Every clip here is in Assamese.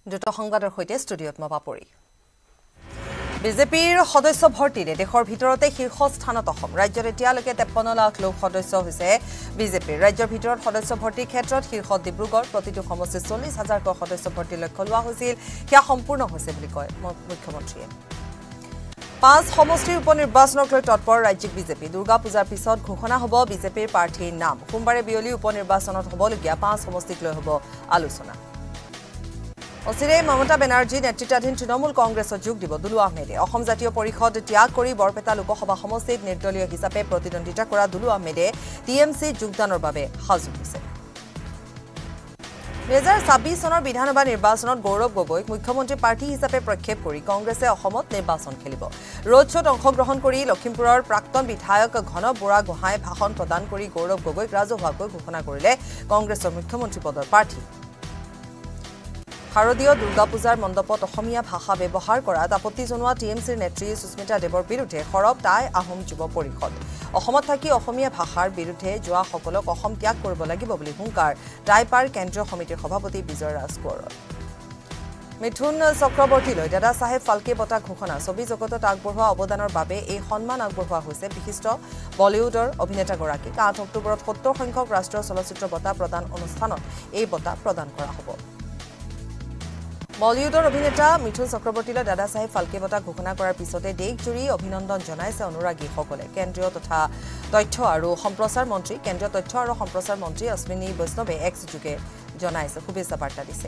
দুটো সংবাদৰ সৈতে ষ্টুডিঅত মবাপৰি বিজেপিৰ সদস্য ভৰ্তিৰে দেশৰ ভিতৰতে শীৰ্ষ স্থানত অসম ৰাজ্যত এতিয়ালৈকে 53 লাখ লোক সদস্য হৈছে বিজেপিৰ ৰাজ্যৰ ভিতৰত সদস্য ভৰ্তিৰ ক্ষেত্ৰত শীৰ্ষ ডিব্ৰুগড় প্ৰতিটো সমষ্টিত 40,000 কৈ সদস্য ভৰ্তিৰ লক্ষ্য লোৱা হৈছিল কিয়া সম্পূৰ্ণ হৈছে বুলি কয় মুখ্যমন্ত্ৰীয়ে 5 সমষ্টিৰ উপনিৰ্বাচনক লৈ তৎপৰ ৰাজ্যিক বিজেপি দুৰ্গা পূজাৰ পিছত ঘোষণা হ'ব বিজেপিৰ প্ৰাৰ্থীৰ নাম সোমবাৰে বিয়লি উপনিৰ্বাচনত হ'বলগীয়া 5 সমষ্টিক লৈ হ'ব আলোচনা অচিৰে মমতা বেনাৰ্জী নেতৃত্বাধীন তৃণমূল কংগ্ৰেছত যোগ দিব দুলু আহমেদে অসম জাতীয় পৰিষদ ত্যাগ কৰি বৰপেটা লোকসভা সমষ্টিত নিৰ্দলীয় হিচাপে প্ৰতিদ্বন্দ্বিতা কৰা দুলু আহমেদে টিএমচি যোগদানৰ বাবে সাজু হৈছে 2026 চনৰ বিধানসভা নিৰ্বাচনত গৌৰৱ গগৈক মুখ্যমন্ত্ৰী প্ৰাৰ্থী হিচাপে প্ৰক্ষেপ কৰি কংগ্ৰেছে অসমত নিৰ্বাচন খেলিব ৰোড শ্ব'ত অংশগ্ৰহণ কৰি লখিমপুৰৰ প্ৰাক্তন বিধায়ক ঘন বৰা গোহাঁই ভাষণ প্ৰদান কৰি গৌৰৱ গগৈক ৰাজহুৱাকৈ ঘোষণা কৰিলে কংগ্ৰেছৰ মুখ্যমন্ত্ৰী পদৰ প্ৰাৰ্থী শাৰদীয় দুৰ্গা পূজাৰ মণ্ডপত অসমীয়া ভাষা ব্যৱহাৰ কৰাত আপত্তি জনোৱা টিএমচিৰ নেত্ৰী সুস্মিতা দেৱৰ বিৰুদ্ধে সৰব টাই আহোম যুৱ পৰিষদ অসমত থাকি অসমীয়া ভাষাৰ বিৰুদ্ধে যোৱা সকলক অসম ত্যাগ কৰিব লাগিব বুলি হুংকাৰ টাইপাৰ কেন্দ্ৰীয় সমিতিৰ সভাপতি বিজয় ৰাজকোঁৱৰৰ মিথুন চক্ৰৱৰ্তীলৈ দাদা সাহেব ফাল্কে বঁটা ঘোষণা ছবি জগতত আগবঢ়োৱা অৱদানৰ বাবে এই সন্মান আগবঢ়োৱা হৈছে বিশিষ্ট বলিউডৰ অভিনেতাগৰাকীক 8 অক্টোবৰত 70 সংখ্যক ৰাষ্ট্ৰীয় চলচ্চিত্ৰ বঁটা প্ৰদান অনুষ্ঠানত এই বঁটা প্ৰদান কৰা হ'ব বলিউডৰ অভিনেতা মিথুন চক্ৰৱৰ্তীলৈ দাদা সাহেব ফাল্কে বঁটা ঘোষণা কৰাৰ পিছতে দেশজুৰি অভিনন্দন জনাইছে অনুৰাগীসকলে কেন্দ্ৰীয় তথা তথ্য আৰু সম্প্ৰচাৰ মন্ত্ৰী কেন্দ্ৰীয় তথ্য আৰু সম্প্ৰচাৰ মন্ত্ৰী অশ্বিনী বৈষ্ণৱে এক্স যোগে জনাইছে শুভেচ্ছা বাৰ্তা দিছে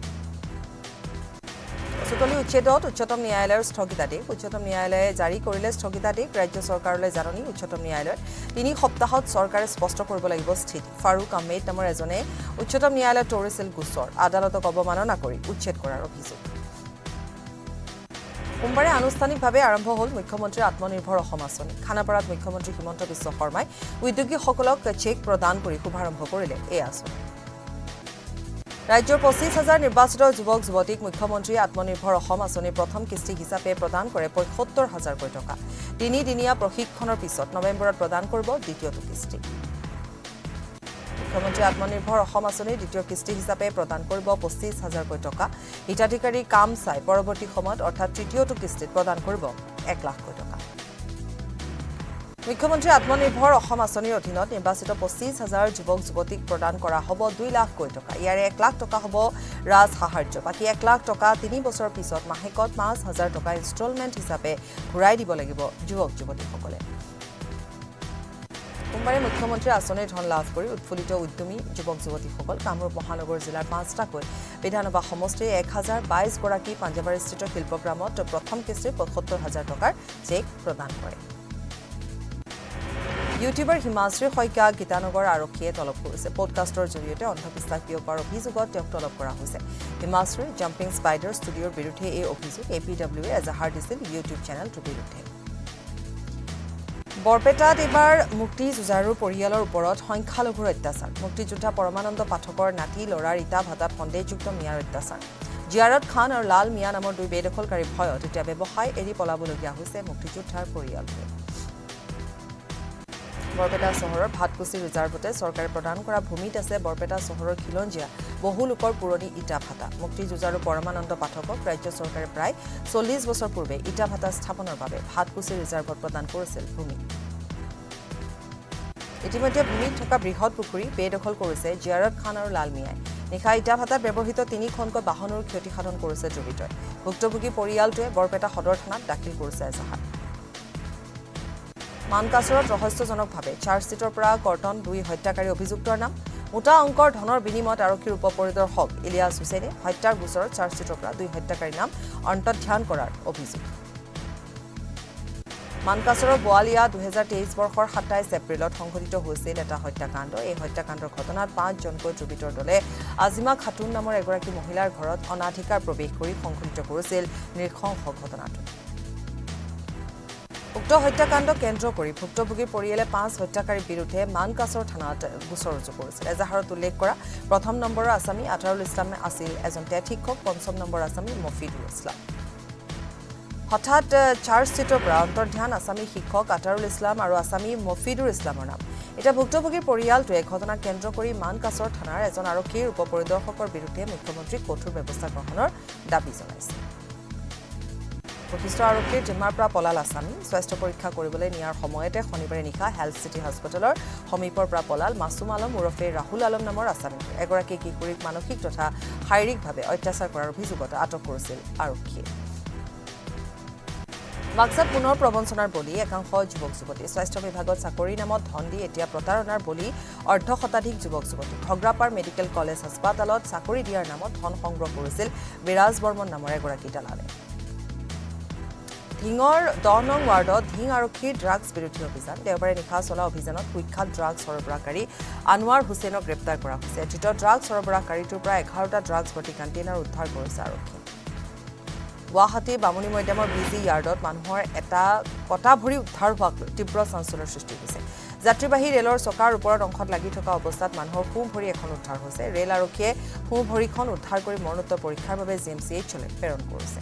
চুকলি উচ্ছেদত উচ্চতম ন্যায়ালয়ৰ স্থগিতাদেশ উচ্চতম ন্যায়ালয়ে জাৰি কৰিলে স্থগিতাদেশ ৰাজ্য চৰকাৰলৈ জাননী উচ্চতম ন্যায়ালয়ৰ 3 সপ্তাহত চৰকাৰে স্পষ্ট কৰিব লাগিব স্থিতি ফাৰুক আহমেদ নামৰ এজনে উচ্চতম ন্যায়ালয়ত তৰিছিল গোচৰ আদালতক অৱমাননা কৰি উচ্ছেদ কৰাৰ অভিযোগ সোমবাৰে আনুষ্ঠানিকভাৱে আৰম্ভ হ'ল মুখ্যমন্ত্ৰীৰ আত্মনিৰ্ভৰ অসম আঁচনি খানাপাৰাত মুখ্যমন্ত্ৰী হিমন্ত বিশ্ব শৰ্মাই উদ্যোগীসকলক চেক প্ৰদান কৰি শুভাৰম্ভ কৰিলে এই আঁচনি ৰাজ্যৰ 25,000 নিৰ্বাচিত যুৱক যুৱতীক মুখ্যমন্ত্ৰী আত্মনিৰ্ভৰ অসম আঁচনিৰ প্ৰথম কিস্তি হিচাপে প্ৰদান কৰে 75,000 কৈ টকা 3 দিনীয়া প্ৰশিক্ষণৰ পিছত নৱেম্বৰত প্ৰদান কৰিব দ্বিতীয়টো কিস্তি মুখ্যমন্ত্ৰী আত্মনিৰ্ভৰ অসম আঁচনিৰ দ্বিতীয় কিস্তি হিচাপে প্ৰদান কৰিব 25,000 কৈ টকা হিতাধিকাৰী কাম চাই পৰৱৰ্তী সময়ত অৰ্থাৎ তৃতীয়টো কিস্তিত প্ৰদান কৰিব 1 লাখ কৈ টকা মুখ্যমন্ত্ৰী আত্মনিৰ্ভৰ অসম আঁচনিৰ অধীনত নিৰ্বাচিত 25,000 যুৱক যুৱতীক প্ৰদান কৰা হ'ব 2 লাখ কৈ টকা ইয়াৰে 1 লাখ টকা হ'ব ৰাজ সাহায্য বাকি 1 লাখ টকা 3 বছৰৰ পিছত মাহেকত 5,000 টকা ইনষ্টলমেণ্ট হিচাপে ঘূৰাই দিব লাগিব যুৱক যুৱতীসকলে সোমবাৰে মুখ্যমন্ত্ৰী আঁচনিৰ ধন লাভ কৰি উৎফুল্লিত উদ্যমী যুৱক যুৱতীসকল কামৰূপ মহানগৰ জিলাৰ 5টাকৈ বিধানসভা সমষ্টিৰ 1022 গৰাকী পাঞ্জাবাৰীস্থিত শিল্পগ্ৰামত প্ৰথম কিস্তিৰ 75,000 টকাৰ চেক প্ৰদান কৰে ইউটিউবাৰ হিমাশ্ৰী শইকীয়া গীতানগৰ আৰক্ষীয়ে তলব কৰিছে পডকাষ্টৰ জৰিয়তে অন্ধবিশ্বাস বিয়পোৱাৰ অভিযোগত তেওঁক তলব কৰা হৈছে হিমাশ্ৰীৰ জাম্পিং স্পাইডাৰ ষ্টুডিঅ'ৰ বিৰুদ্ধে এই অভিযোগ এপিডব্লিউয়ে এজাহাৰ দিছিল ইউটিউব চেনেলটোৰ বিৰুদ্ধে বৰপেটাত এবাৰ মুক্তি যুঁজাৰুৰ পৰিয়ালৰ ওপৰত সংখ্যালঘুৰ অত্যাচাৰ মুক্তিযোদ্ধা পৰমানন্দ পাঠকৰ নাতি লৰাৰ ইটা ভাটাত সন্দেহযুক্ত মিয়াৰ অত্যাচাৰ জিয়াৰত খান আৰু লাল মিয়া নামৰ 2 বেদখলকাৰী ভয়ত এতিয়া ব্যৱসায় এৰি পলাবলগীয়া হৈছে মুক্তিযোদ্ধাৰ পৰিয়ালটোৱে বৰপেটা চহৰৰ ভাতকুচি ৰিজাৰ্ভতে চৰকাৰে প্ৰদান কৰা ভূমিত আছে বৰপেটা চহৰৰ খিলঞ্জীয়া বহু লোকৰ পুৰণি ইটা ভাটা মুক্তি যুঁজাৰু পৰমানন্দ পাঠকক ৰাজ্য চৰকাৰে প্ৰায় 40 বছৰ পূৰ্বে ইটা ভাটা স্থাপনৰ বাবে ভাতকুচি ৰিজাৰ্ভত প্ৰদান কৰিছিল ভূমি ইতিমধ্যে ভূমিত থকা বৃহৎ পুখুৰী বেদখল কৰিছে জিয়াৰত খান আৰু লাল মিয়াই নিশা ইটা ভাটাত ব্যৱহৃত 3খনকৈ বাহনৰ ক্ষতিসাধন কৰিছে দুৰ্বৃত্তই ভুক্তভোগী পৰিয়ালটোৱে বৰপেটা সদৰ থানাত দাখিল কৰিছে এজাহাৰ মানকাছৰত ৰহস্যজনকভাৱে চাৰ্জশ্বিটৰ পৰা কৰ্তন 2 হত্যাকাৰী অভিযুক্তৰ নাম মোটা অংকৰ ধনৰ বিনিময়ত আৰক্ষীৰ উপপৰিদৰ্শক ইলিয়াছ হুছেইনে হত্যাৰ গোচৰত চাৰ্জশ্বিটৰ পৰা 2 হত্যাকাৰীৰ নাম অন্তৰ্ধান কৰাৰ অভিযোগ মানকাছৰৰ বোৱালিয়া 2023 বৰ্ষৰ 27 এপ্ৰিলত সংঘটিত হৈছিল এটা হত্যাকাণ্ড এই হত্যাকাণ্ডৰ ঘটনাত 5 জনকৈ দুৰ্বৃত্তৰ দলে আজিমা খাতুন নামৰ এগৰাকী মহিলাৰ ঘৰত অনাধিকাৰ প্ৰৱেশ কৰি সংঘটিত কৰিছিল নৃশংস ঘটনাটো উক্ত হত্যাকাণ্ড কেন্দ্ৰ কৰি ভুক্তভোগীৰ পৰিয়ালে 5 হত্যাকাৰীৰ বিৰুদ্ধে মানকাছৰ থানাত গোচৰ ৰুজু কৰিছিল এজাহাৰত উল্লেখ কৰা প্ৰথম নম্বৰৰ আসামী আতাৰুল ইছলাম আছিল এজন টেট শিক্ষক পঞ্চম নম্বৰ আসামী মফিদুল ইছলাম হঠাৎ চাৰ্জশ্বিটৰ পৰা অন্তৰ্ধান আসামী শিক্ষক আতাৰুল ইছলাম আৰু আসামী মফিদুল ইছলামৰ নাম এটা ভুক্তভোগীৰ পৰিয়ালটোৱে ঘটনা কেন্দ্ৰ কৰি মানকাছৰ থানাৰ এজন আৰক্ষীৰ উপপৰিদৰ্শকৰ বিৰুদ্ধে মুখ্যমন্ত্ৰীক কঠোৰ ব্যৱস্থা গ্ৰহণৰ দাবী জনাইছে বশিষ্ঠ আৰক্ষীৰ জিম্মাৰ পৰা পলাল আছামী স্বাস্থ্য পৰীক্ষা কৰিবলৈ নিয়াৰ সময়তে শনিবাৰে নিশা হেল্থ চিটি হস্পিটেলৰ সমীপৰ পৰা পলাল মাছুম আলম ওৰফে ৰাহুল আলম নামৰ আছামী এগৰাকী কিশোৰীক মানসিক তথা শাৰীৰিকভাৱে অত্যাচাৰ কৰাৰ অভিযোগত আটক কৰিছিল আৰক্ষীয়ে বাক্সাত পুনৰ প্ৰবঞ্চনাৰ বলি একাংশ যুৱক যুৱতী স্বাস্থ্য বিভাগত চাকৰি নামত ধন দি এতিয়া প্ৰতাৰণাৰ বলি অৰ্ধ শতাধিক যুৱক যুৱতী ভগ্ৰাপাৰ মেডিকেল কলেজ হাস্পাতালত চাকৰি দিয়াৰ নামত ধন সংগ্ৰহ কৰিছিল বিৰাজ বৰ্মন নামৰ এগৰাকী দালালে ধিঙৰ 10 নং ৱাৰ্ডত ধিং আৰক্ষীৰ ড্ৰাগছ বিৰোধী অভিযান দেওবাৰে নিশা চলা অভিযানত কুখ্যাত ড্ৰাগছ সৰবৰাহকাৰী আনোৱাৰ হুছেইনক গ্ৰেপ্তাৰ কৰা হৈছে ধৃত ড্ৰাগছ সৰবৰাহকাৰীটোৰ পৰা 11টা ড্ৰাগছ ভৰ্তি কণ্টেইনাৰ উদ্ধাৰ কৰিছে আৰক্ষী গুৱাহাটী বামুণী মৈদামৰ বিজি য়াৰ্ডত মানুহৰ এটা কটা ভৰি উদ্ধাৰ হোৱাক লৈ তীব্ৰ চাঞ্চল্যৰ সৃষ্টি হৈছে যাত্ৰীবাহী ৰেলৰ চকাৰ ওপৰত অংশত লাগি থকা অৱস্থাত মানুহৰ সোঁ ভৰি এখন উদ্ধাৰ হৈছে ৰেল আৰক্ষীয়ে সোঁ ভৰিখন উদ্ধাৰ কৰি মৰণোত্তৰ পৰীক্ষাৰ বাবে জিএমচিএইচলৈ প্ৰেৰণ কৰিছে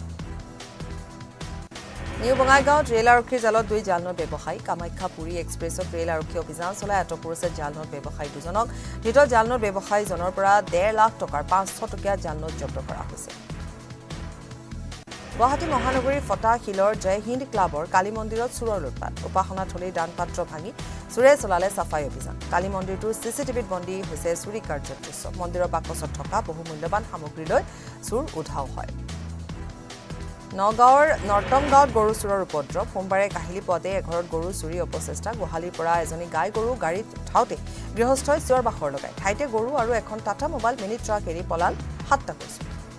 নিউ বঙাইগাঁৱত ৰেল আৰক্ষীৰ জালত 2 জালনোট ব্যৱসায়ী কামাখ্যা পুৰী এক্সপ্ৰেছত ৰেল আৰক্ষী অভিযান চলাই আটক কৰিছে জালনোট ব্যৱসায়ী দুজনক ধৃত জালনোট ব্যৱসায়ীজনৰ পৰা 1.5 লাখ টকাৰ 500 টকীয়া জালনোট জব্দ কৰা হৈছে গুৱাহাটী মহানগৰীৰ ফটা শিলৰ জয় হিন্দ ক্লাবৰ কালী মন্দিৰত চুৰৰ লুটপাট উপাসনাথলীৰ দানপাত্ৰ ভাঙি চুৰে চলালে চাফাই অভিযান কালী মন্দিৰটোৰ চিচিটিভিত বন্দী হৈছে চুৰি কাৰ্যৰ দৃশ্য মন্দিৰৰ বাকচত থকা বহু মূল্যৱান সামগ্ৰীলৈ চুৰ উধাও হয় নগাঁৱৰ নৰ্তমগাঁৱত গৰু চুৰৰ উপদ্ৰৱ সোমবাৰে কাহিলি পদে এঘৰত গৰু চুৰি অপচেষ্টা গোহালিৰ পৰা এজনী গাই গৰু গাড়ীত উঠাওতে গৃহস্থই চিঞৰ বাখৰ লগাই ঠাইতে গৰু আৰু এখন টাটা মোবাইল মিনি ট্ৰাক এৰি পলাল 7টা গৰু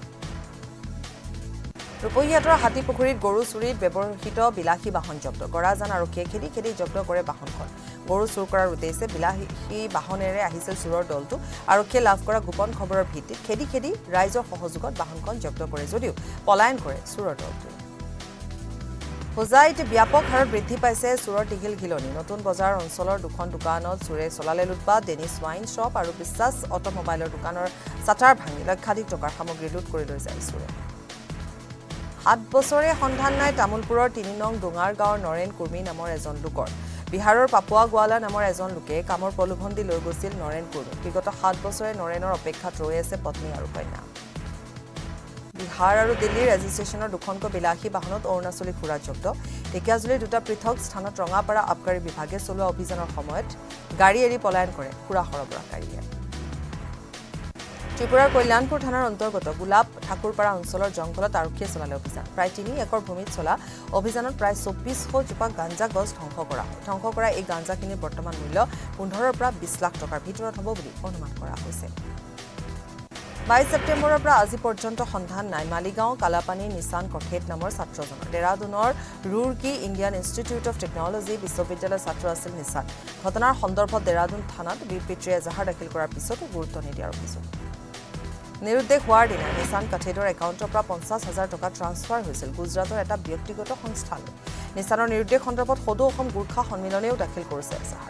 ৰূপহীহাটৰ হাতীপুখুৰীত গৰু চুৰিত ব্যৱহৃত বিলাসী বাহন জব্দ গৰাজান আৰক্ষীয়ে খেদি খেদি জব্দ কৰে বাহনখন গৰু চুৰ কৰাৰ উদ্দেশ্যে বিলাসী বাহনেৰে আহিছিল চুৰৰ দলটো আৰক্ষীয়ে লাভ কৰা গোপন খবৰৰ ভিত্তিত খেদি খেদি ৰাইজৰ সহযোগত বাহনখন জব্দ কৰে যদিও পলায়ন কৰে চুৰৰ দলটো হোজাইত ব্যাপক হাৰত বৃদ্ধি পাইছে চুৰৰ টিঘিল ঘিলনি নতুন বজাৰ অঞ্চলৰ দুখন দোকানত চুৰে চলালে লুটপাট ডেনিছ ৱাইন শ্বপ আৰু বিশ্বাস অটোমোবাইলৰ দোকানৰ চাটাৰ ভাঙি লক্ষাধিক টকাৰ সামগ্ৰী লুট কৰি লৈ যায় চুৰে 7 বছৰে সন্ধান নাই তামুলপুৰৰ 3 নং ডোঙাৰ গাঁৱৰ নৰেন কুৰ্মী নামৰ এজন লোকৰ বিহাৰৰ পাপুৱা গোৱালা নামৰ এজন লোকে কামৰ প্ৰলোভন দি লৈ গৈছিল নৰেন কুৰ্মী বিগত 7 বছৰে নৰেনৰ অপেক্ষাত ৰৈ আছে পত্নী আৰু কন্যা বিহাৰ আৰু দিল্লীৰ ৰেজিষ্ট্ৰেচনৰ দুখনকৈ বিলাসী বাহনত অৰুণাচলী খুৰা জব্দ ঢেকিয়াজুলিৰ দুটা পৃথক স্থানত ৰঙাপাৰা আবকাৰী বিভাগে চলোৱা অভিযানৰ সময়ত গাড়ী এৰি পলায়ন কৰে খুৰা সৰবৰাহকাৰীয়ে ত্ৰিপুৰাৰ কল্যাণপুৰ থানাৰ অন্তৰ্গত গোলাপ ঠাকুৰপাৰা অঞ্চলৰ জংঘলত আৰক্ষীয়ে চলালে অভিযান প্ৰায় 3 একৰ ভূমিত চলা অভিযানত প্ৰায় 2400 জোপা গাঞ্জা গছ ধ্বংস কৰা হয় ধ্বংস কৰা এই গাঞ্জাখিনিৰ বৰ্তমান মূল্য 15 পৰা 20 লাখ টকাৰ ভিতৰত হ'ব বুলি অনুমান কৰা হৈছে 22 ছেপ্টেম্বৰৰ পৰা আজি পৰ্যন্ত সন্ধান নাই মালিগাঁও কালাপানী নিচান কঠেট নামৰ ছাত্ৰজনৰ দেৰাদুনৰ Roorkee Indian Institute of Technology বিশ্ববিদ্যালয়ৰ ছাত্ৰ আছিল নিচান ঘটনাৰ সন্দৰ্ভত দেৰাদুন থানাত বিপিত্ৰী এজাহাৰ দাখিল কৰাৰ পিছতো গুৰুত্ব নিদিয়াৰ অভিযোগ নিৰুদ্দেশ হোৱাৰ দিনা নিচান কঠেটৰ একাউণ্টৰ পৰা 50,000 টকা ট্ৰান্সফাৰ হৈছিল গুজৰাটৰ এটা ব্যক্তিগত সংস্থালৈ নিচানৰ নিৰুদ্দেশ সন্দৰ্ভত সদৌ অসম গোৰ্খা সন্মিলনেও দাখিল কৰিছে এজাহাৰ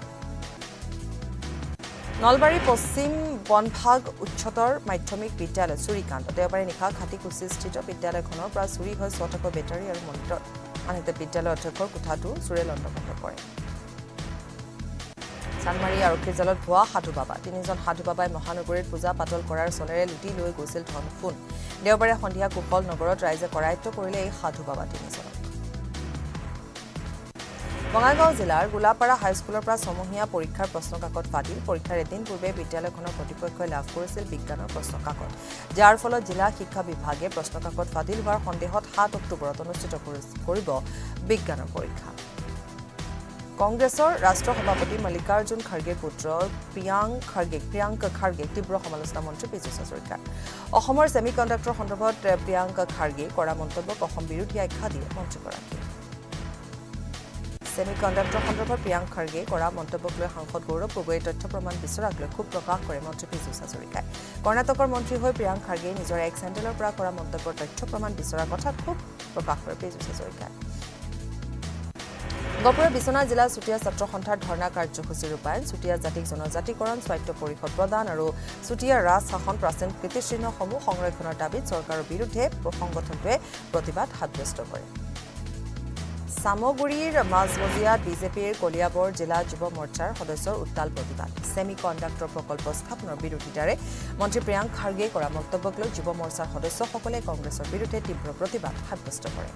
নলবাৰী পশ্চিম বনভাগ উচ্চতৰ মাধ্যমিক বিদ্যালয় চুৰিকাণ্ড দেওবাৰে নিশা খাটিকুছিস্থিত বিদ্যালয়খনৰ পৰা চুৰি হৈ 6টাকৈ বেটাৰী আৰু মনিটৰ আনহাতে বিদ্যালয় অধ্যক্ষৰ কোঠাটো চুৰে লণ্ডভণ্ড কৰে চানমাৰী আৰক্ষীৰ জালত ভুৱা সাধু বাবা 3জন সাধু বাবাই মহানগৰীত পূজা পাতল কৰাৰ চলেৰে লুটি লৈ গৈছিল ধন সোণ দেওবাৰে সন্ধিয়া কুশল নগৰত ৰাইজে কৰায়ত্ব কৰিলে এই সাধু বাবা 3জনক বঙাইগাঁও জিলাৰ গোলাপাৰা হাইস্কুলৰ পৰা সমহীয়া পৰীক্ষাৰ প্ৰশ্নকাকত ফাদিল পৰীক্ষাৰ এদিন পূৰ্বে বিদ্যালয়খনৰ কৰ্তৃপক্ষই লাভ কৰিছিল বিজ্ঞানৰ প্ৰশ্নকাকত যাৰ ফলত জিলা শিক্ষা বিভাগে প্ৰশ্নকাকত ফাদিল হোৱাৰ সন্দেহত 7 অক্টোবৰত অনুষ্ঠিত কৰিব বিজ্ঞানৰ পৰীক্ষা কংগ্ৰেছৰ ৰাষ্ট্ৰ সভাপতি মল্লিকাৰ্জুন খাৰ্গেৰ পুত্ৰ প্ৰিয়াংক খাৰ্গে তীব্ৰ সমালোচনা মন্ত্ৰী পীযুষ হাজৰিকা অসমৰ সেমিকণ্ডাক্টৰ সন্দৰ্ভত প্ৰিয়াংক খাৰ্গে কৰা মন্তব্যক অসম বিৰোধী আখ্যা দিয়ে মন্ত্ৰীগৰাকীয়ে সেমিকণ্ডাক্টৰ সন্দৰ্ভত প্ৰিয়াংক খাৰ্গে কৰা মন্তব্যক লৈ সাংসদ গৌৰৱ গগৈয়ে তথ্য প্ৰমাণ বিচৰাক লৈ ক্ষোভ প্ৰকাশ কৰে মন্ত্ৰী পীযুষ হাজৰিকাই কৰ্ণাটকৰ মন্ত্ৰী হৈ প্ৰিয়াংক খাৰ্গে নিজৰ এক্স হেণ্ডেলৰ পৰা কৰা মন্তব্যৰ তথ্য প্ৰমাণ বিচৰাৰ কথা ক্ষোভ প্ৰকাশ কৰে পীযুষ হাজৰিকাই গপুৰৰ বিশ্বনাথ জিলা চুতীয়া ছাত্ৰ সন্থাৰ ধৰ্ণা কাৰ্যসূচী ৰূপায়ণ চুতীয়া জাতিক জনজাতিকৰণ স্বায়ত্ব পৰিষদ প্ৰদান আৰু চুতীয়া ৰাজ শাসন প্ৰাচীন কীৰ্তিচিহ্নসমূহ সংৰক্ষণৰ দাবীত চৰকাৰৰ বিৰুদ্ধে সংগঠনটোৱে প্ৰতিবাদ সাব্যস্ত কৰে সামগুৰিৰ মাজমজিয়াত বিজেপিৰ কলিয়াবৰ জিলা যুৱ মৰ্চাৰ সদস্যৰ উত্তাল প্ৰতিবাদ সেমি কণ্ডাক্টৰ প্ৰকল্প স্থাপনৰ বিৰোধিতাৰে মন্ত্ৰী প্ৰিয়াংক খাৰ্গে কৰা মন্তব্যক লৈ যুৱ মৰ্চাৰ সদস্যসকলে কংগ্ৰেছৰ বিৰুদ্ধে তীব্ৰ প্ৰতিবাদ সাব্যস্ত কৰে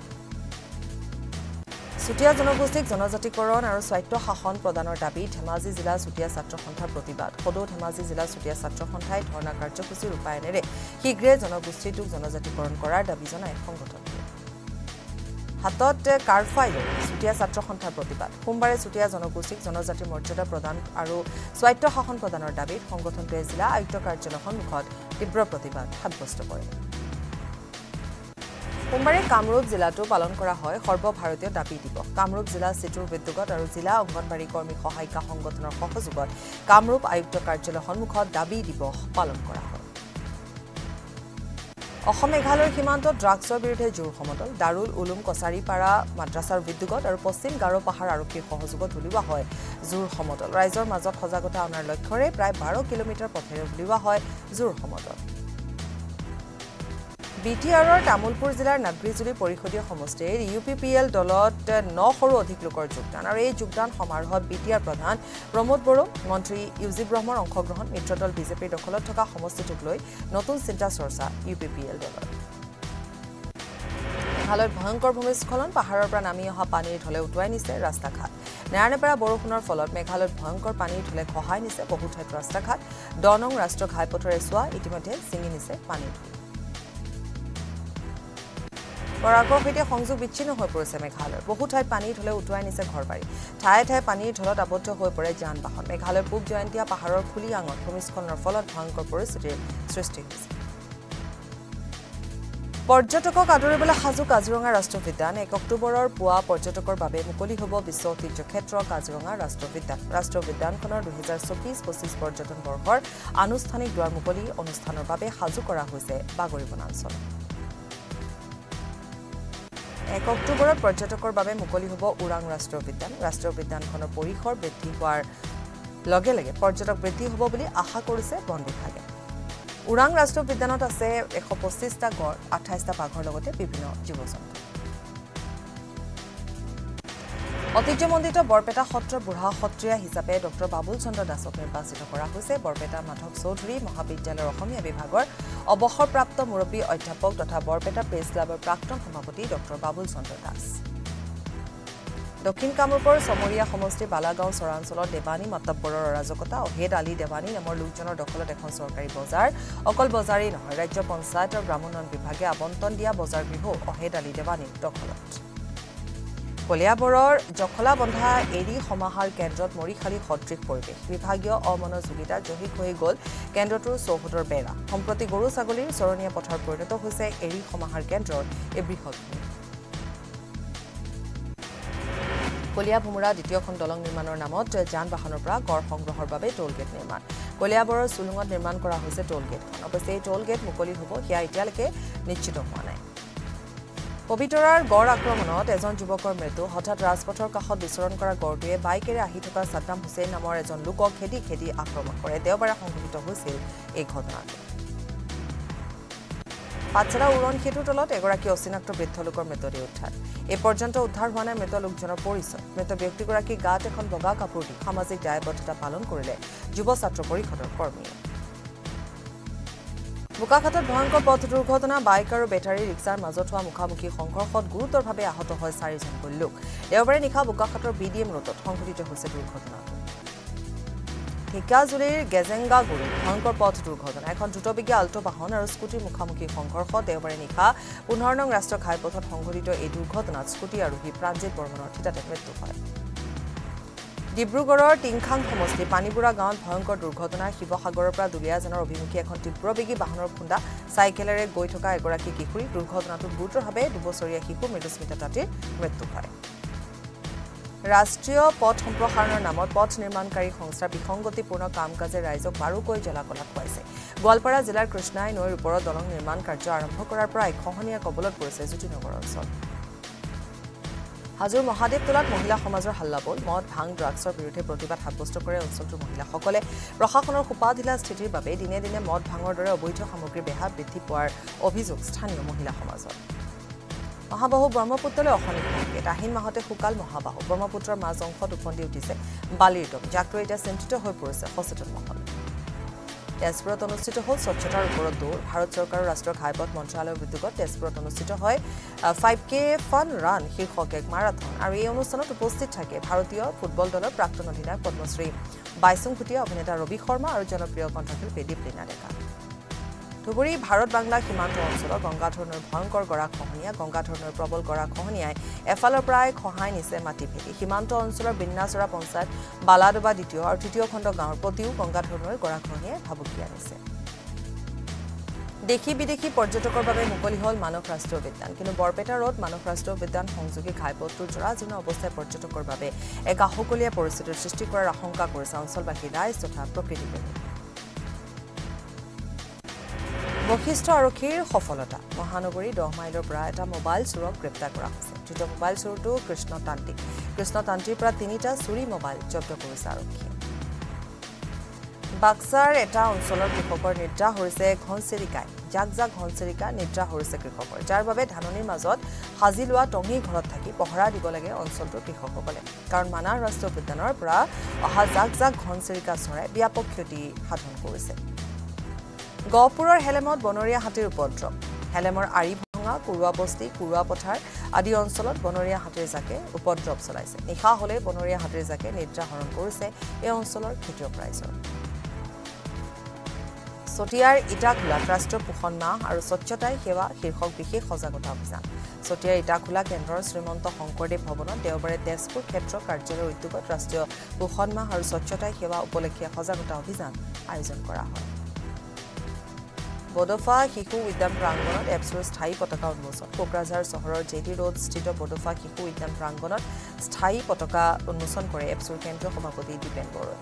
চুটিয়া জনগোষ্ঠীক জনজাতিকৰণ আৰু স্বায়ত্ব শাসন প্ৰদানৰ দাবী ধেমাজি জিলা চুটিয়া ছাত্ৰ সন্থাৰ প্ৰতিবাদ সদৌ ধেমাজি জিলা চুটিয়া ছাত্ৰ সন্থাই ধৰ্ণা কাৰ্যসূচী ৰূপায়ণেৰে শীঘ্ৰে জনগোষ্ঠীটোক জনজাতিকৰণ কৰাৰ দাবী জনায় সংগঠনটোৱে হাতত কাৰফাইল চুটিয়া ছাত্ৰ সন্থাৰ প্ৰতিবাদ সোমবাৰে চুটিয়া জনগোষ্ঠীক জনজাতি মৰ্যাদা প্ৰদান আৰু স্বায়ত্ব শাসন প্ৰদানৰ দাবীত সংগঠনটোৱে জিলা আয়ুক্ত কাৰ্যালয়ৰ সন্মুখত তীব্ৰ প্ৰতিবাদ সাব্যস্ত কৰে সোমবাৰে কামৰূপ জিলাটো পালন কৰা হয় সৰ্বভাৰতীয় দাবী দিৱস কামৰূপ জিলা চিটুৰ উদ্যোগত আৰু জিলা অংগনবাড়ী কৰ্মী সহায়িকা সংগঠনৰ সহযোগত কামৰূপ আয়ুক্ত কাৰ্যালয়ৰ সন্মুখত দাবী দিৱস পালন কৰা হয় অসম মেঘালয়ৰ সীমান্তত ড্ৰাগছৰ বিৰুদ্ধে জোৰ সমদল দাৰুল উলুম কছাৰীপাৰা মাদ্ৰাছাৰ উদ্যোগত আৰু পশ্চিম গাৰো পাহাৰ আৰক্ষীৰ সহযোগত উলিওৱা হয় জোৰ সমদল ৰাইজৰ মাজত সজাগতা অনাৰ লক্ষ্যৰে প্ৰায় 12 কিলোমিটাৰ পথেৰে উলিওৱা হয় জোৰ সমদল বিটিআৰৰ তামুলপুৰ জিলাৰ নাগৰিজুলি পৰিষদীয় সমষ্টিৰ ইউপিপিএল দলত 9 সৰু অধিক লোকৰ যোগদান আৰু এই যোগদান সমাৰোহত বিটিআৰ প্ৰধান প্ৰমোদ বড়ো মন্ত্ৰী ইউজি ব্ৰহ্মৰ অংশগ্ৰহণ মিত্ৰদল বিজেপিৰ দখলত থকা সমষ্টিটোক লৈ নতুন চিন্তা চৰ্চা ইউপিপিএল দলৰ মেঘালয়ত ভয়ংকৰ ভূমিস্খলন পাহাৰৰ পৰা নামি অহা পানীৰ ঢলে উটুৱাই নিছে ৰাস্তা ঘাট নেৰানেপেৰা বৰষুণৰ ফলত মেঘালয়ত ভয়ংকৰ পানীৰ ঢলে খহাই নিছে বহু ঠাইত ৰাস্তা ঘাট 10 নং ৰাষ্ট্ৰীয় ঘাইপথৰে চোৱা ইতিমধ্যে ছিঙি নিছে পানীৰ ঢল বৰাকৰ সৈতে সংযোগ বিচ্ছিন্ন হৈ পৰিছে মেঘালয়ৰ বহু ঠাইত পানীৰ ঢলে উটুৱাই নিছে ঘৰবাৰী ঠায়ে ঠায়ে পানীৰ ঢলত আবদ্ধ হৈ পৰে যান বাহন মেঘালয়ৰ পূব জয়ন্তীয়া পাহাৰৰ খুলিয়াঙত ভূমিস্খলনৰ ফলত ভয়ংকৰ পৰিস্থিতিৰ সৃষ্টি হৈছে পৰ্যটকক আদৰিবলৈ সাজু কাজিৰঙা ৰাষ্ট্ৰীয় উদ্যান 1 অক্টোবৰৰ পুৱা পৰ্যটকৰ বাবে মুকলি হ'ব বিশ্ব ঐতিহ্য ক্ষেত্ৰ কাজিৰঙা ৰাষ্ট্ৰীয় উদ্যানখনৰ 2024-25 পৰ্যটন বৰ্ষৰ আনুষ্ঠানিক দুৱাৰ মুকলি অনুষ্ঠানৰ বাবে সাজু কৰা হৈছে বাগৰি বনাঞ্চল 1 অক্টোবৰত পৰ্যটকৰ বাবে মুকলি হ'ব ওৰাং ৰাষ্ট্ৰীয় উদ্যানখনৰ পৰিসৰ বৃদ্ধি হোৱাৰ লগে লগে পৰ্যটক বৃদ্ধি হ'ব বুলি আশা কৰিছে বন বিভাগে ওৰাং ৰাষ্ট্ৰীয় উদ্যানত আছে 125টা গড় 28টা বাঘৰ লগতে বিভিন্ন জীৱ-জন্তু ঐতিহ্যমণ্ডিত বৰপেটা সত্ৰৰ বুঢ়া সত্ৰীয়া হিচাপে ডক্টৰ বাবুল চন্দ্ৰ দাসক নিৰ্বাচিত কৰা হৈছে বৰপেটা মাধৱ চৌধুৰী মহাবিদ্যালয়ৰ অসমীয়া বিভাগৰ অৱসৰপ্ৰাপ্ত মুৰব্বী অধ্যাপক তথা বৰপেটা প্ৰেছ ক্লাবৰ প্ৰাক্তন সভাপতি ডক্টৰ বাবুল চন্দ্ৰ দাস দক্ষিণ কামৰূপৰ সমৰীয়া সমষ্টি বালাগাঁও চৰাঞ্চলত দেৱানী মাতব্বৰৰ অৰাজকতা অহেদ আলী দেৱানী নামৰ লোকজনৰ দখলত এখন চৰকাৰী বজাৰ অকল বজাৰেই নহয় ৰাজ্য পঞ্চায়ত আৰু গ্ৰামোন্নয়ন বিভাগে আবণ্টন দিয়া বজাৰ গৃহ অহেদ আলী দেৱানীৰ দখলত কলিয়াবৰৰ জখলা বন্ধা এৰি সমাহাৰ কেন্দ্ৰত মৰিখালী সদৃশ পৰিৱেশ বিভাগীয় অমনোযোগিতাত জহিক হৈ গ'ল কেন্দ্ৰটোৰ চৌহদৰ বেৰা সম্প্ৰতি গৰু ছাগলীৰ চৰণীয়া পথাৰ পৰিণত হৈছে এৰি সমাহাৰ কেন্দ্ৰৰ এই বৃহৎ কলিয়া ভুমুৰা দ্বিতীয়খন দলং নিৰ্মাণৰ নামত যান বাহনৰ পৰা গড় সংগ্ৰহৰ বাবে টোল গেট নিৰ্মাণ কলিয়াবৰৰ চুলুঙত নিৰ্মাণ কৰা হৈছে টোল গেটখন অৱশ্যে এই টোল গেট মুকলি হ'ব সেয়া এতিয়ালৈকে নিশ্চিত হোৱা নাই পবিতৰাৰ গড় আক্ৰমণত এজন যুৱকৰ মৃত্যু হঠাৎ ৰাজপথৰ কাষত বিচৰণ কৰা গড়টোৱে বাইকেৰে আহি থকা সাদ্দাম হুছেইন নামৰ এজন লোকক খেদি আক্ৰমণ কৰে দেওবাৰে সংঘটিত হৈছিল এই ঘটনাটো পাঠশালা উৰণ সেতুৰ তলত এগৰাকী অচিনাক্ত বৃদ্ধ লোকৰ মৃতদেহ উদ্ধাৰ এই পৰ্যন্ত উদ্ধাৰ হোৱা নাই মৃত লোকজনৰ পৰিচয় মৃত ব্যক্তিগৰাকী গাত এখন বগা কাপোৰ দি সামাজিক দায়বদ্ধতা পালন কৰিলে যুৱ ছাত্ৰ পৰিষদৰ কৰ্মীয়ে বোকাখাটত ভয়ংকৰ পথ দুৰ্ঘটনা বাইক আৰু বেটাৰী ৰিক্সাৰ মাজত হোৱা মুখামুখি সংঘৰ্ষত গুৰুতৰভাৱে আহত হয় 4জন লোক দেওবাৰে নিশা বোকাখাটৰ বিডিএম ৰোডত সংঘটিত হৈছে দুৰ্ঘটনাটো ঢেকিয়াজুলিৰ গেজেংগাগুৰিত ভয়ংকৰ পথ দুৰ্ঘটনা এখন দ্ৰুতবেগী আল্টো বাহন আৰু স্কুটিৰ মুখামুখি সংঘৰ্ষ দেওবাৰে নিশা 15 নং ৰাষ্ট্ৰীয় ঘাইপথত সংঘটিত এই দুৰ্ঘটনাত স্কুটি আৰোহী প্ৰাণজিৎ বৰ্মনৰ থিতাতে মৃত্যু হয় ডিব্ৰুগড়ৰ টিংখাং সমষ্টি পানীবুৰা গাঁৱত ভয়ংকৰ দুৰ্ঘটনা শিৱসাগৰৰ পৰা দুলীয়াজানৰ অভিমুখী এখন তীব্ৰবেগী বাহনৰ খুন্দা চাইকেলেৰে গৈ থকা এগৰাকী কিশোৰী দুৰ্ঘটনাটোত গুৰুতৰভাৱে 2 বছৰীয়া শিশু মৃদুস্মিতা তাঁতীৰ মৃত্যু হয় ৰাষ্ট্ৰীয় পথ সম্প্ৰসাৰণৰ নামত পথ নিৰ্মাণকাৰী সংস্থাৰ বিসংগতিপূৰ্ণ কাম-কাজে ৰাইজক বাৰুকৈ জ্বলা-কলা খুৱাইছে গোৱালপাৰা জিলাৰ কৃষ্ণাই নৈৰ ওপৰত দলং নিৰ্মাণ কাৰ্য আৰম্ভ কৰাৰ পৰা এক খহনীয়া কবলত পৰিছে জ্যোতিনগৰ অঞ্চল হাজোৰ মহাদেৱতলাত মহিলা সমাজৰ হাল্লাবোল মদ ভাং ড্ৰাগছৰ বিৰুদ্ধে প্ৰতিবাদ সাব্যস্ত কৰে অঞ্চলটোৰ মহিলাসকলে প্ৰশাসনৰ সুপাধিলা স্থিতিৰ বাবে দিনে দিনে মদ ভাঙৰ দৰে অবৈধ সামগ্ৰী বেহা বৃদ্ধি পোৱাৰ অভিযোগ স্থানীয় মহিলা সমাজৰ মহাবাহু ব্ৰহ্মপুত্ৰলৈ অশনি সংকেত আহিন মাহতে শুকাল মহাবাহু ব্ৰহ্মপুত্ৰৰ মাজ অংশত উপন্দি উঠিছে বালিৰ দম যাক লৈ এতিয়া চিন্তিত হৈ পৰিছে সচেতন মহল তেজপুৰত অনুষ্ঠিত হ'ল স্বচ্ছতাৰ ওপৰত দৌৰ ভাৰত চৰকাৰৰ ৰাষ্ট্ৰীয় ঘাইপথ মন্ত্ৰালয়ৰ উদ্যোগত তেজপুৰত অনুষ্ঠিত হয় 5K ফান ৰান শীৰ্ষক এক মাৰাথন আৰু এই অনুষ্ঠানত উপস্থিত থাকে ভাৰতীয় ফুটবল দলৰ প্ৰাক্তন অধিনায়ক পদ্মশ্ৰী বাইচুং ভুটিয়া অভিনেতা ৰবি শৰ্মা আৰু জনপ্ৰিয় কণ্ঠশিল্পী দীপলিনা ডেকা ধুবুৰী ভাৰত বাংলা সীমান্ত অঞ্চলৰ গংগাধৰ নৈৰ ভয়ংকৰ গৰাখহনীয়া গংগাধৰ নৈৰ প্ৰবল গৰাখহনীয়াই এফালৰ প্ৰায় খহাই নিছে মাটি ভেটি সীমান্ত অঞ্চলৰ বিন্নাচৰা পঞ্চায়ত বালাডোবা দ্বিতীয় আৰু তৃতীয় খণ্ড গাঁৱৰ প্ৰতিও গংগাধৰ নৈৰ গৰাখহনীয়াই ভাবুকি আনিছে দেশী বিদেশী পৰ্যটকৰ বাবে মুকলি হ'ল মানস ৰাষ্ট্ৰীয় উদ্যান কিন্তু বৰপেটা ৰোড মানস ৰাষ্ট্ৰীয় উদ্যান সংযোগী ঘাইপথটোৰ জৰাজীৰ্ণ অৱস্থাই পৰ্যটকৰ বাবে এক আহুকলীয়া পৰিস্থিতিৰ সৃষ্টি কৰাৰ আশংকা কৰিছে অঞ্চলবাসী ৰাইজ তথা প্ৰকৃতিপ্ৰেমী বশিষ্ঠ আৰক্ষীৰ সফলতা মহানগৰী 10 মাইলৰ পৰা এটা মোবাইল চোৰক গ্ৰেপ্তাৰ কৰা হৈছে তৃতীয় মোবাইল চোৰটো কৃষ্ণতান্ত্ৰীৰ পৰা 3টা চুৰি মোবাইল জব্দ কৰিছে আৰক্ষীয়ে বাক্সাৰ এটা অঞ্চলৰ কৃষকৰ নিদ্ৰা হৈছে ঘনচিৰিকাই জাক ঘনচিৰিকা নিদ্ৰা হৈছে কৃষকৰ যাৰ বাবে ধাননিৰ মাজত সাজি লোৱা টঙি ঘৰত থাকি পহৰা দিব লাগে অঞ্চলটোৰ কৃষকসকলে কাৰণ মানাহ ৰাষ্ট্ৰীয় উদ্যানৰ পৰা অহা জাক ঘনচিৰিকা চৰাই ব্যাপক ক্ষতি সাধন কৰিছে গহপুৰৰ হেলেমত বনৰীয়া হাতীৰ উপদ্ৰৱ হেলেমৰ আৰি ভঙা কুৰুৱা বস্তি কুৰুৱা পথাৰ আদি অঞ্চলত বনৰীয়া হাতীৰ জাকে উপদ্ৰৱ চলাইছে নিশা হলে বনৰীয়া হাতীৰ জাকে নিদ্ৰা হৰণ কৰিছে এই অঞ্চলৰ খেতিয়ক ৰাইজৰ চতিয়াৰ ইটাখোলাত ৰাষ্ট্ৰীয় পোষণ মাহ আৰু স্বচ্ছতাই সেৱা শীৰ্ষক বিশেষ সজাগতা অভিযান চতিয়াৰ ইটাখোলা কেন্দ্ৰৰ শ্ৰীমন্ত শংকৰদেৱ ভৱনত দেওবাৰে তেজপুৰ ক্ষেত্ৰ কাৰ্যালয়ৰ উদ্যোগত ৰাষ্ট্ৰীয় পোষণ মাহ আৰু স্বচ্ছতাই সেৱা উপলক্ষে সজাগতা অভিযান আয়োজন কৰা হয় বডফা শিশু উদ্যান প্ৰাংগণত এপছৰ স্থায়ী পতাকা উন্মোচন কোকৰাঝাৰ চহৰৰ জেডি ৰোড স্থিত বডফা শিশু উদ্যান প্ৰাংগণত স্থায়ী পতাকা উন্মোচন কৰে এপছৰ কেন্দ্ৰীয় সভাপতি দীপেন বড়োৱে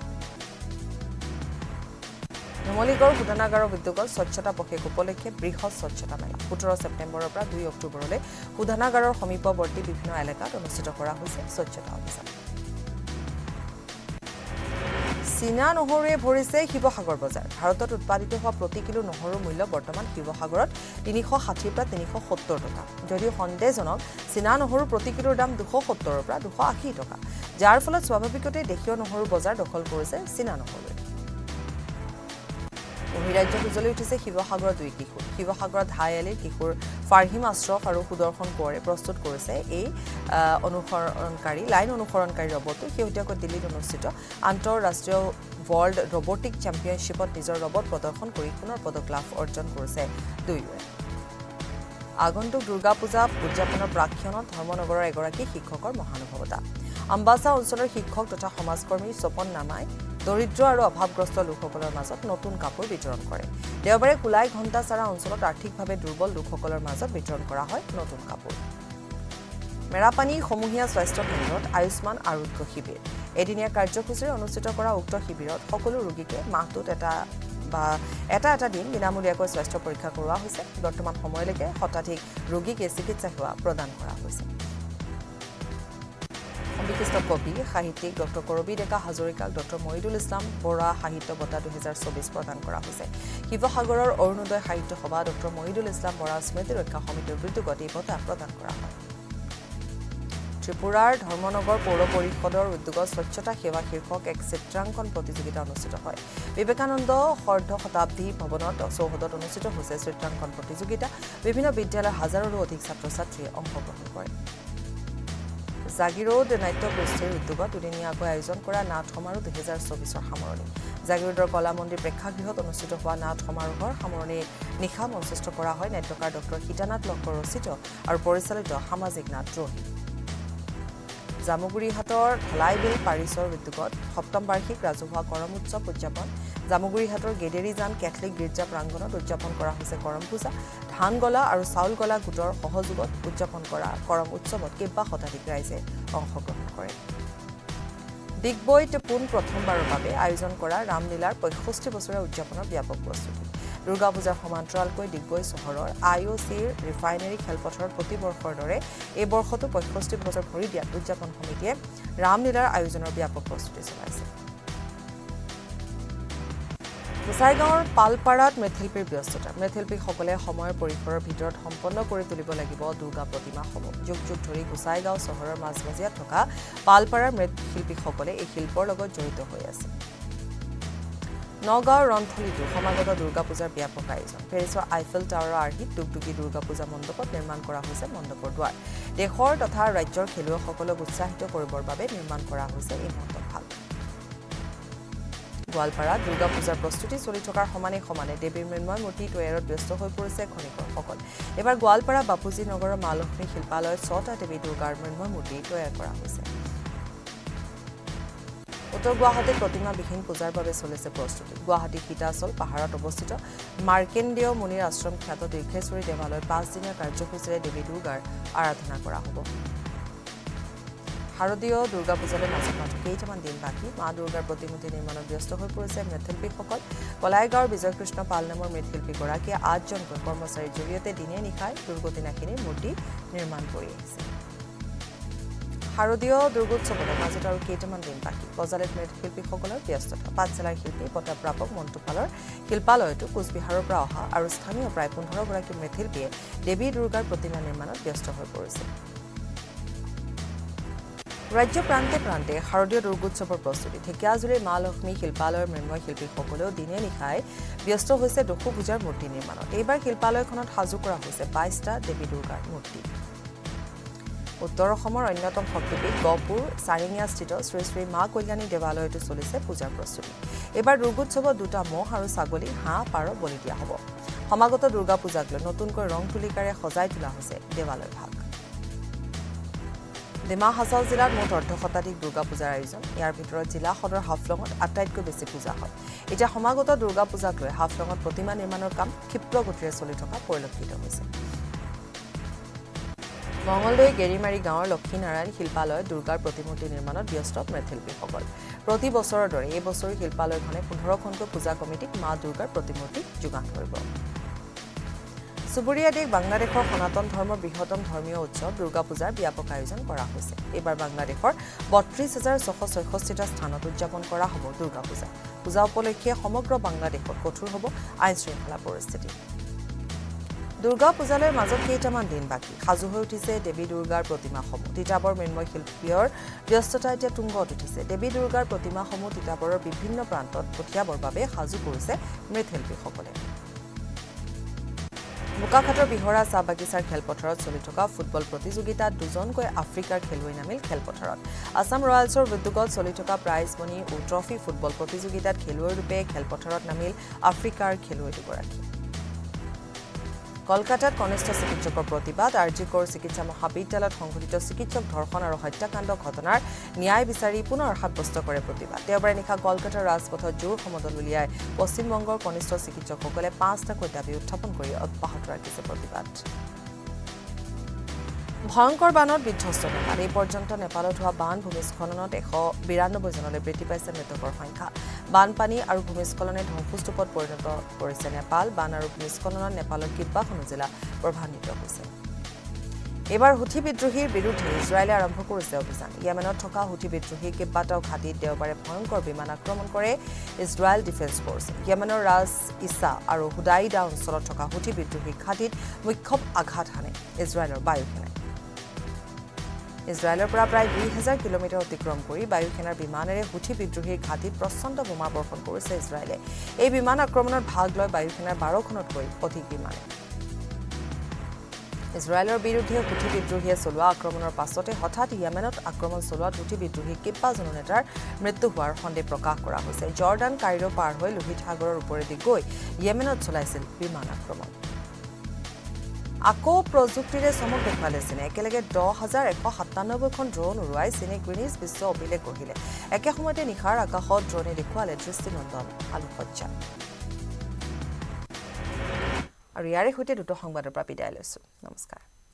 নুমলীগড় শোধনাগাৰৰ উদ্যোগত স্বচ্ছতা পক্ষেক উপলক্ষে বৃহৎ স্বচ্ছতা মেলা 17 ছেপ্টেম্বৰৰ পৰা 2 অক্টোবৰলৈ শোধনাগাৰৰ সমীপৱৰ্তী বিভিন্ন এলেকাত অনুষ্ঠিত কৰা হৈছে স্বচ্ছতা অভিযান চীনা নহৰুৱে ভৰিছে শিৱসাগৰ বজাৰ ভাৰতত উৎপাদিত হোৱা প্ৰতি কিলো নহৰুৰ মূল্য বৰ্তমান শিৱসাগৰত 360 পৰা 370 টকা যদিও সন্দেহজনক চীনা নহৰু প্ৰতি কিলোৰ দাম 270 পৰা 280 টকা যাৰ ফলত স্বাভাৱিকতে দেশীয় নহৰু বজাৰ দখল কৰিছে চীনা নহৰুৱে বহিৰাজ্যত উজলি উঠিছে শিৱসাগৰৰ 2 কিশোৰ শিৱসাগৰত হাইআলিৰ কিশোৰ ফাৰহিম আশ্ৰফ আৰু সুদৰ্শন কোঁৱৰে প্ৰস্তুত কৰিছে এই লাইন অনুসৰণকাৰী ৰবটটো শেহতীয়াকৈ দিল্লীত অনুষ্ঠিত আন্তঃৰাষ্ট্ৰীয় ৱৰ্ল্ড ৰবটিক চেম্পিয়নশ্বিপত নিজৰ ৰবট প্ৰদৰ্শন কৰি সোণৰ পদক লাভ অৰ্জন কৰিছে দুয়োৱে আগন্তুক দুৰ্গা পূজা উদযাপনৰ প্ৰাক্ষণত ধৰ্মনগৰৰ এগৰাকী শিক্ষকৰ মহানুভৱতা আম্বাসা অঞ্চলৰ শিক্ষক তথা সমাজকৰ্মী স্বপন নামাই দৰিদ্ৰ আৰু অভাৱগ্ৰস্ত লোকসকলৰ মাজত নতুন কাপোৰ বিতৰণ কৰে দেওবাৰে কুলাই ঘণ্টাচাৰা অঞ্চলত আৰ্থিকভাৱে দুৰ্বল লোকসকলৰ মাজত বিতৰণ কৰা হয় নতুন কাপোৰ মেৰাপানী সমূহীয়া স্বাস্থ্য কেন্দ্ৰত আয়ুষ্মান আৰোগ্য শিবিৰ এদিনীয়া কাৰ্যসূচীৰে অনুষ্ঠিত কৰা উক্ত শিবিৰত সকলো ৰোগীকে মাহটোত এটা দিন বিনামূলীয়াকৈ স্বাস্থ্য পৰীক্ষা কৰোৱা হৈছে বৰ্তমান সময়লৈকে শতাধিক ৰোগীক এই চিকিৎসা সেৱা প্ৰদান কৰা হৈছে বিশিষ্ট কবি সাহিত্যিক ডক্টৰ কৰবী ডেকা হাজৰিকাক ডক্টৰ মহিদুল ইছলাম বৰা সাহিত্য বঁটা 2024 প্ৰদান কৰা হৈছে শিৱসাগৰৰ অৰুণোদয় সাহিত্য সভা ডক্টৰ মহিদুল ইছলাম বৰা স্মৃতি ৰক্ষা সমিতিৰ উদ্যোগত এই বঁটা প্ৰদান কৰা হয় ত্ৰিপুৰাৰ ধৰ্মনগৰ পৌৰ পৰিষদৰ উদ্যোগত স্বচ্ছতা সেৱা শীৰ্ষক এক চিত্ৰাংকন প্ৰতিযোগিতা অনুষ্ঠিত হয় বিবেকানন্দ অৰ্ধ শতাব্দী ভৱনত চৌহদত অনুষ্ঠিত হৈছে চিত্ৰাংকন প্ৰতিযোগিতা বিভিন্ন বিদ্যালয়ৰ হাজাৰৰো অধিক ছাত্ৰ ছাত্ৰীয়ে অংশগ্ৰহণ কৰে জাগিৰোড নাট্যগোষ্ঠীৰ উদ্যোগত দুদিনীয়াকৈ আয়োজন কৰা নাট সমাৰোহ 2024ৰ সামৰণি জাগিৰোডৰ কলা মন্দিৰ প্ৰেক্ষাগৃহত অনুষ্ঠিত হোৱা নাট সমাৰোহৰ সামৰণি নিশা মঞ্চস্থ কৰা হয় নাট্যকাৰ ডক্টৰ সীতানাথ লক্কৰ ৰচিত আৰু পৰিচালিত সামাজিক নাট দ্ৰোহী জামুগুৰিহাটৰ ধলাইবিল পাৰিছৰ উদ্যোগত সপ্তম বাৰ্ষিক ৰাজহুৱা কৰম উৎসৱ উদযাপন জামুগুৰিহাটৰ গেডেৰিজান কেথলিক গীৰ্জা প্ৰাংগণত উদযাপন কৰা হৈছে কৰম পূজা ধান গলা আৰু চাউল গলা গোটৰ সহযোগত উদযাপন কৰা কৰম উৎসৱত কেইবা শতাধিক ৰাইজে অংশগ্ৰহণ কৰে ডিগবৈত পোন প্ৰথমবাৰৰ বাবে আয়োজন কৰা ৰামলীলাৰ 65 বছৰীয়া উদযাপনৰ ব্যাপক প্ৰস্তুতি দুৰ্গা পূজাৰ সমান্তৰালকৈ ডিগবৈ চহৰৰ IOCৰ ৰিফাইনাৰী খেলপথাৰত প্ৰতি বৰ্ষৰ দৰে এই বৰ্ষতো 65 বছৰ ভৰি দিয়াত উদযাপন সমিতিয়ে ৰামলীলাৰ আয়োজনৰ ব্যাপক প্ৰস্তুতি চলাইছে গোসাইগাঁৱৰ পালপাৰাত মৃৎশিল্পীৰ ব্যস্ততা মৃৎশিল্পীসকলে সময়ৰ পৰিসৰৰ ভিতৰত সম্পন্ন কৰি তুলিব লাগিব দুৰ্গা প্ৰতিমাসমূহ যুগ যুগ ধৰি গোসাইগাঁও চহৰৰ মাজমজিয়াত থকা পালপাৰাৰ মৃৎশিল্পীসকলে এই শিল্পৰ লগত জড়িত হৈ আছে নগাঁৱৰ ৰন্থলীটো সমাগত দুৰ্গা পূজাৰ ব্যাপক আয়োজন পেৰিছৰ আইফেল টাৱাৰৰ আৰ্হিত দুগদুগী দুৰ্গা পূজা মণ্ডপত নিৰ্মাণ কৰা হৈছে মণ্ডপৰ দুৱাৰ দেশৰ তথা ৰাজ্যৰ খেলুৱৈসকলক উৎসাহিত কৰিবৰ বাবে নিৰ্মাণ কৰা হৈছে এই মণ্ডপভাগ গোৱালপাৰাত দুৰ্গা পূজাৰ প্ৰস্তুতি চলি থকাৰ সমানে সমানে দেৱীৰ মৃন্ময় মূৰ্তি তৈয়াৰত ব্যস্ত হৈ পৰিছে খনিকৰসকল এবাৰ গোৱালপাৰা বাপুজী নগৰৰ মালক্ষ্মী শিল্পালয়ত ৬টা দেৱী দুৰ্গাৰ মৃন্ময় মূৰ্তি তৈয়াৰ কৰা হৈছে উত্তৰ গুৱাহাটীত প্ৰতিমাবিহীন পূজাৰ বাবে চলিছে প্ৰস্তুতি গুৱাহাটী সীতাচল পাহাৰত অৱস্থিত মাৰ্কেণ্ডেয় মুনিৰ আশ্ৰম খ্যাত দীৰ্ঘেশ্বৰী দেৱালয়ত ৫ দিনীয়া কাৰ্যসূচীৰে দেৱী দুৰ্গাৰ আৰাধনা কৰা হ'ব শাৰদীয় দুৰ্গা পূজালৈ মাজত মাত্ৰ কেইটামান দিন বাকী মা দুৰ্গাৰ প্ৰতিমূৰ্তি নিৰ্মাণত ব্যস্ত হৈ পৰিছে মৃৎশিল্পীসকল কলাইগাঁৱৰ বিজয়কৃষ্ণ পাল নামৰ মৃৎশিল্পীগৰাকীয়ে ৮জনকৈ কৰ্মচাৰীৰ জৰিয়তে দিনে নিশাই দুৰ্গতিনাশিনীৰ মূৰ্তি নিৰ্মাণ কৰি আহিছে শাৰদীয় দুৰ্গোৎসৱলৈ মাজত আৰু কেইটামান দিন বাকী বজাৰত মৃৎশিল্পীসকলৰ ব্যস্ততা পাঠশালাৰ শিল্পী বঁটা প্ৰাপক মন্টুপালৰ শিল্পালয়তো কোচবিহাৰৰ পৰা অহা আৰু স্থানীয় প্ৰায় ১৫গৰাকী মৃৎশিল্পীয়ে দেৱী দুৰ্গাৰ প্ৰতিমা নিৰ্মাণত ব্যস্ত হৈ পৰিছে ৰাজ্য প্ৰান্তে প্ৰান্তে শাৰদীয় দুৰ্গোৎসৱৰ প্ৰস্তুতি ঢেকিয়াজুলিৰ মা লক্ষ্মী শিল্পালয়ৰ মৃন্ময় শিল্পীসকলেও দিনে নিশাই ব্যস্ত হৈছে দশু পূজাৰ মূৰ্তি নিৰ্মাণত এইবাৰ শিল্পালয়খনত সাজু কৰা হৈছে ২২টা দেৱী দুৰ্গাৰ মূৰ্তি উত্তৰ অসমৰ অন্যতম শক্তিপীঠ গহপুৰ চাৰিঙীয়াস্থিত শ্ৰী শ্ৰী মা কল্যাণী দেৱালয়তো চলিছে পূজাৰ প্ৰস্তুতি এইবাৰ দুৰ্গোৎসৱত ২টা মহ আৰু ছাগলী হাঁহ পাৰ বলি দিয়া হ'ব সমাগত দুৰ্গা পূজাক লৈ নতুনকৈ ৰং তুলিকাৰে সজাই তোলা হৈছে দেৱালয় ভাগ ডিমা হাছাও জিলাত মুঠ অৰ্ধশতাধিক দুৰ্গা পূজাৰ আয়োজন ইয়াৰ ভিতৰত জিলা সদৰ হাফলঙত আটাইতকৈ বেছি পূজা হয় এতিয়া সমাগত দুৰ্গা পূজাক লৈ হাফলঙত প্ৰতিমা নিৰ্মাণৰ কাম ক্ষিপ্ৰ গতিৰে চলি থকা পৰিলক্ষিত হৈছে মঙলদৈ গেৰিমাৰী গাঁৱৰ লক্ষীনাৰায়ণ শিল্পালয়ত দুৰ্গাৰ প্ৰতিমূৰ্তি নিৰ্মাণত ব্যস্ত মৃৎশিল্পীসকল প্ৰতি বছৰৰ দৰে এই বছৰো শিল্পালয়খনে ১৫খনকৈ পূজা কমিটিক মা দুৰ্গাৰ প্ৰতিমূৰ্তি যোগান ধৰিব চুবুৰীয়া দেশ বাংলাদেশৰ সনাতন ধৰ্মৰ বৃহত্তম ধৰ্মীয় উৎসৱ দুৰ্গা পূজাৰ ব্যাপক আয়োজন কৰা হৈছে এইবাৰ বাংলাদেশৰ ৩২,৬৬৬টা স্থানত উদযাপন কৰা হ'ব দুৰ্গা পূজা উপলক্ষে সমগ্ৰ বাংলাদেশত কঠোৰ হ'ব আইন শৃংখলা পৰিস্থিতি দুৰ্গা পূজালৈ মাজত কেইটামান দিন বাকী সাজু হৈ উঠিছে দেৱী দুৰ্গাৰ প্ৰতিমাসমূহ তিতাবৰ মৃন্ময় শিল্পীৰ ব্যস্ততা এতিয়া তুংগত উঠিছে দেৱী দুৰ্গাৰ প্ৰতিমাসমূহ তিতাবৰৰ বিভিন্ন প্ৰান্তত পঠিয়াবৰ বাবে সাজু কৰিছে মৃৎশিল্পীসকলে বোকাখাটৰ বিহৰা চাহ বাগিচাৰ খেলপথাৰত চলি থকা ফুটবল প্ৰতিযোগিতাত ২জনকৈ আফ্ৰিকাৰ খেলুৱৈ নামিল খেলপথাৰত আছাম ৰয়েলছৰ উদ্যোগত চলি থকা প্ৰাইজ মনি ও ট্ৰফি ফুটবল প্ৰতিযোগিতাত খেলুৱৈৰূপে খেলপথাৰত নামিল আফ্ৰিকাৰ খেলুৱৈ দুগৰাকী কলকাতাত কনিষ্ঠ চিকিৎসকৰ প্ৰতিবাদ আৰজিকৰ চিকিৎসা মহাবিদ্যালয়ত সংঘটিত চিকিৎসক ধৰ্ষণ আৰু হত্যাকাণ্ড ঘটনাৰ ন্যায় বিচাৰি পুনৰ সাব্যস্ত কৰে প্ৰতিবাদ দেওবাৰে নিশা কলকাতাৰ ৰাজপথত জোৰ সমদল উলিয়াই পশ্চিমবংগৰ কনিষ্ঠ চিকিৎসকসকলে ৫টাকৈ দাবী উত্থাপন কৰি অব্যাহত ৰাখিছে প্ৰতিবাদ ভয়ংকৰ বানত বিধ্বস্ত নেপাল এই পৰ্যন্ত নেপালত হোৱা বান ভূমিস্খলনত ১৯২ জনলৈ বৃদ্ধি পাইছে মৃতকৰ সংখ্যা বানপানী আৰু ভূমিস্খলনে ধ্বংসস্তূপত পৰিণত কৰিছে নেপাল বান আৰু ভূমিস্খলনত নেপালৰ কেইবাখনো জিলা প্ৰভাৱিত হৈছে এইবাৰ হুথি বিদ্ৰোহীৰ বিৰুদ্ধে ইজৰাইলে আৰম্ভ কৰিছে অভিযান ইয়েমেনত থকা হুথি বিদ্ৰোহী কেইবাটাও ঘাটিত দেওবাৰে ভয়ংকৰ বিমান আক্ৰমণ কৰে ইজৰাইল ডিফেন্স ফ'ৰ্চ ইয়েমেনৰ ৰাজ ইছা আৰু হুদাইডা অঞ্চলত থকা হুথি বিদ্ৰোহী ঘাটিত মুখ্য আঘাত হানে ইজৰাইলৰ বায়ুসেনাই ইজৰাইলৰ পৰা প্ৰায় ২০০০ কিলোমিটাৰ অতিক্ৰম কৰি বায়ুসেনাৰ বিমানেৰে হুথি বিদ্ৰোহীৰ ঘাটিত প্ৰচণ্ড বোমা বৰ্ষণ কৰিছে ইজৰাইলে এই বিমান আক্ৰমণত ভাগ লয় বায়ুসেনাৰ ১২খনতকৈ অধিক বিমানে ইজৰাইলৰ বিৰুদ্ধে হুথি বিদ্ৰোহীয়ে চলোৱা আক্ৰমণৰ পাছতে হঠাৎ ইয়েমেনত আক্ৰমণ চলোৱাত হুথি বিদ্ৰোহী কেইবাজনো নেতাৰ মৃত্যু হোৱাৰ সন্দেহ প্ৰকাশ কৰা হৈছে জৰ্ডান কাইৰো পাৰ হৈ লোহিত সাগৰৰ ওপৰেদি গৈ ইয়েমেনত চলাইছিল বিমান আক্ৰমণ আকৌ প্ৰযুক্তিৰে চমক দেখুৱালে চীনে একেলগে ১০,১৯৭খন ড্ৰোন উৰুৱাই চীনে গ্ৰীনিজ বিশ্ব অভিলেখ গঢ়িলে একে সময়তে নিশাৰ আকাশত ড্ৰোনে দেখুৱালে দৃষ্টিনন্দন আলোকসজ্জা আৰু ইয়াৰে সৈতে দুটো সংবাদৰ পৰা বিদায় লৈছো নমস্কাৰ